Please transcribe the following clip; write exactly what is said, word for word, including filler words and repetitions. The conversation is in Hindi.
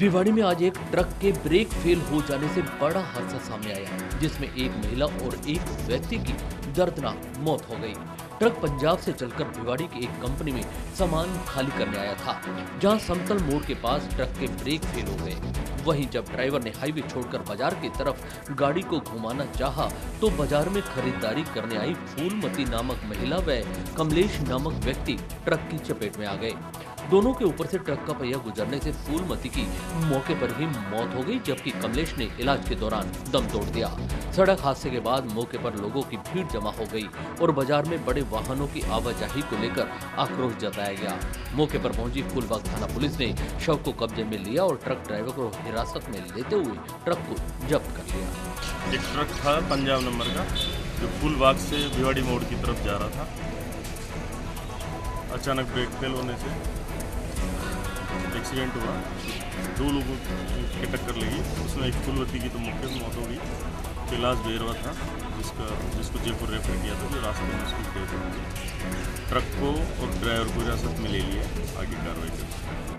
भिवाड़ी में आज एक ट्रक के ब्रेक फेल हो जाने से बड़ा हादसा सामने आया, जिसमें एक महिला और एक व्यक्ति की दर्दनाक मौत हो गई। ट्रक पंजाब से चलकर भिवाड़ी की एक कंपनी में सामान खाली करने आया था, जहां समतल मोड़ के पास ट्रक के ब्रेक फेल हो गए। वहीं जब ड्राइवर ने हाईवे छोड़कर बाजार की तरफ गाड़ी को घुमाना चाहा, तो बाजार में खरीदारी करने आई फूलमती नामक महिला व कमलेश नामक व्यक्ति ट्रक की चपेट में आ गए। दोनों के ऊपर से ट्रक का पहिया गुजरने से फूलमती की मौके पर ही मौत हो गई, जबकि कमलेश ने इलाज के दौरान दम तोड़ दिया। सड़क हादसे के बाद मौके पर लोगों की भीड़ जमा हो गई और बाजार में बड़े वाहनों की आवाजाही को लेकर आक्रोश जताया गया। मौके पर पहुंची फूलबाग थाना पुलिस ने शव को कब्जे में लिया और ट्रक ड्राइवर को हिरासत में लेते हुए ट्रक को जब्त कर लिया। एक ट्रक था पंजाब नंबर का, जो फूलबाग से भिवाड़ी मोड़ की तरफ जा रहा था। अचानक ब्रेक फेल होने से एक्सीडेंट हुआ, दो लोगों की टक्कर लगी। उसमें एक फूलवती की तो मौके पर मौत हो गई। इलाज बेरवा था, जिसका जिसको जयपुर रेफर किया था, जो रास्ते में उसकी डेथ हो गई। ट्रक को और ड्राइवर को हिरासत में ले लिया, आगे कार्रवाई कर